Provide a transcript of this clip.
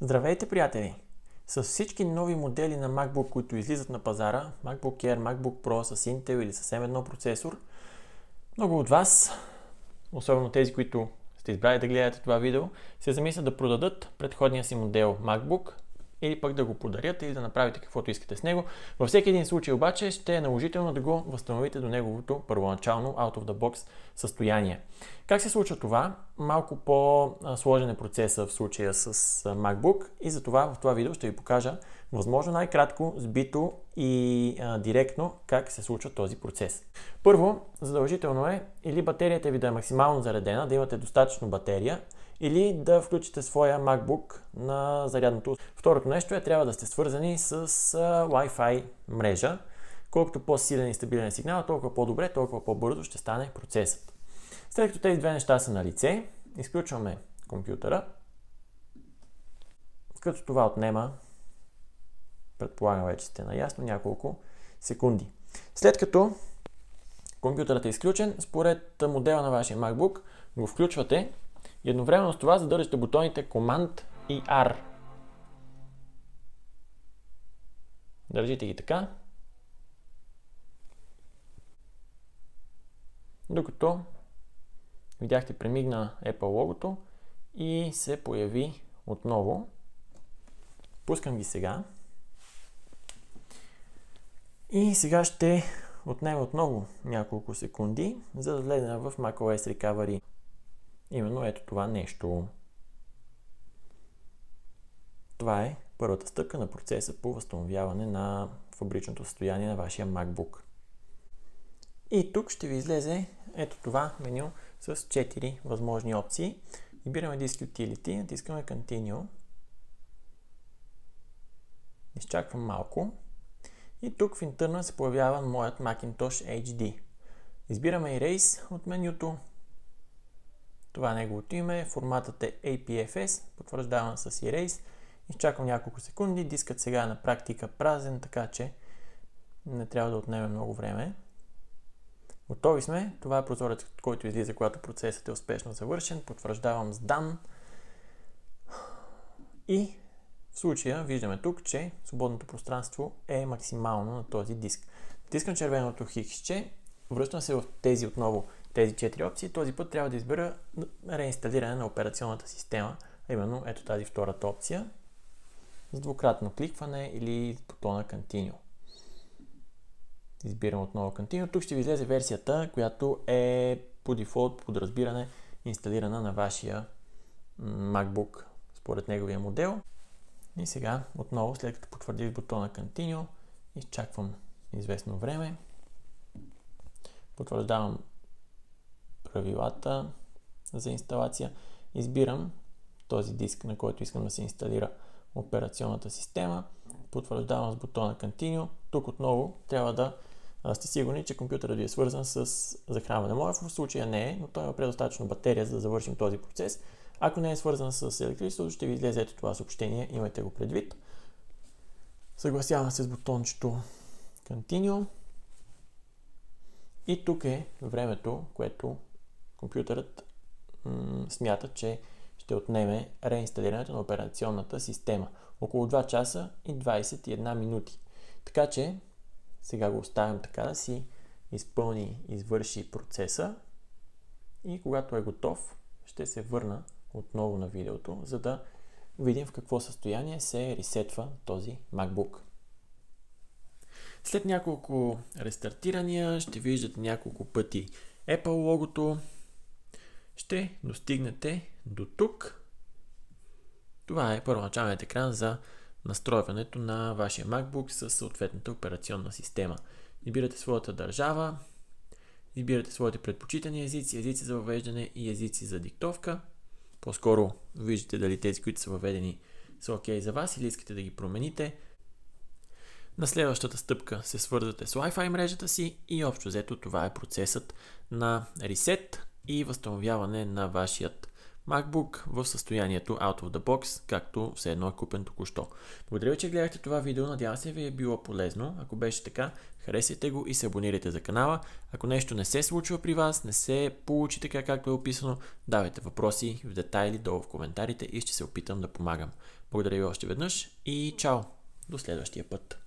Здравейте, приятели! С всички нови модели на MacBook, които излизат на пазара, MacBook Air, MacBook Pro с Intel или с M1 процесор, много от вас, особено тези, които сте избрали да гледате това видео, се замислят да продадат предходния си модел MacBook или пък да го подарят или да направите каквото искате с него. Във всеки един случай обаче ще е наложително да го възстановите до неговото първоначално out of the box състояние. Как се случва това? Малко по-сложен е процесът в случая с MacBook и затова в това видео ще ви покажа възможно най-кратко, сбито и директно как се случва този процес. Първо, задължително е или батерията ви да е максимално заредена, да имате достатъчно батерия, или да включите своя MacBook на зарядното. Второто нещо е, трябва да сте свързани с Wi-Fi мрежа. Колкото по-силен и стабилен сигнал, толкова по-добре, толкова по-бързо ще стане процесът. След като тези две неща са на лице, изключваме компютъра, като това отнема, предполагам вече сте наясно, няколко секунди. След като компютърът е изключен, според модела на вашия MacBook го включвате и едновременно с това задържате бутоните Command и R. Държите ги така, докато видяхте премигна Apple логото и се появи отново. Пускам ги сега. И сега ще отнеме отново няколко секунди, за да влезем в macOS Recovery. Именно ето това нещо. Това е първата стъпка на процеса по възстановяване на фабричното състояние на вашия MacBook. И тук ще ви излезе ето това меню с 4 възможни опции. Избираме Disk Utility, натискаме Continue. Изчаквам малко. И тук в Internal се появява моят Macintosh HD. Избираме Erase от менюто. Това е неговото име, форматът е APFS, потвърждавам с Erase. Изчакам няколко секунди, дискът сега е на практика празен, така че не трябва да отнеме много време. Готови сме, това е прозорецът, който излиза, когато процесът е успешно завършен, потвърждавам с Done. И в случая виждаме тук, че свободното пространство е максимално на този диск. Натискам червеното хиксче, връщам се в тези 4 опции. Този път трябва да избера реинсталиране на операционната система, а именно ето тази втората опция с двукратно кликване или бутона Continue. Избирам отново Continue. Тук ще ви излезе версията, която е по дефолт, по подразбиране, инсталирана на вашия MacBook според неговия модел. И сега отново, след като потвърдих бутона Continue, изчаквам известно време. Потвърждавам правилата за инсталация. Избирам този диск, на който искам да се инсталира операционната система. Потвърждавам с бутона Continue. Тук отново трябва да сте сигурни, че компютърът ви е свързан с захранване. Моя в случая не е, но той има предостатъчно батерия, за да завършим този процес. Ако не е свързан с електричеството, ще ви излезе ето това съобщение. Имайте го предвид. Съгласявам се с бутончето Continue. И тук е времето, което компютърът смята, че ще отнеме реинсталирането на операционната система. Около 2 часа и 21 минути. Така че сега го оставям така да си извърши процеса и когато е готов, ще се върна отново на видеото, за да видим в какво състояние се ресетва този MacBook. След няколко рестартирания ще виждате няколко пъти Apple логото. Ще достигнете до тук. Това е първоначалният екран за настройването на вашия MacBook с съответната операционна система. Избирате своята държава, избирате своите предпочитани езици, езици за въвеждане и езици за диктовка. По-скоро виждате дали тези, които са въведени, са окей за вас или искате да ги промените. На следващата стъпка се свързвате с Wi-Fi мрежата си и общо взето това е процесът на ресет и възстановяване на вашият MacBook в състоянието out of the box, както все едно е купен току-що. Благодаря ви, че гледахте това видео, надявам се ви е било полезно. Ако беше така, харесайте го и се абонирайте за канала. Ако нещо не се случва при вас, не се получи така както е описано, давайте въпроси в детайли долу в коментарите и ще се опитам да помагам. Благодаря ви още веднъж и чао! До следващия път!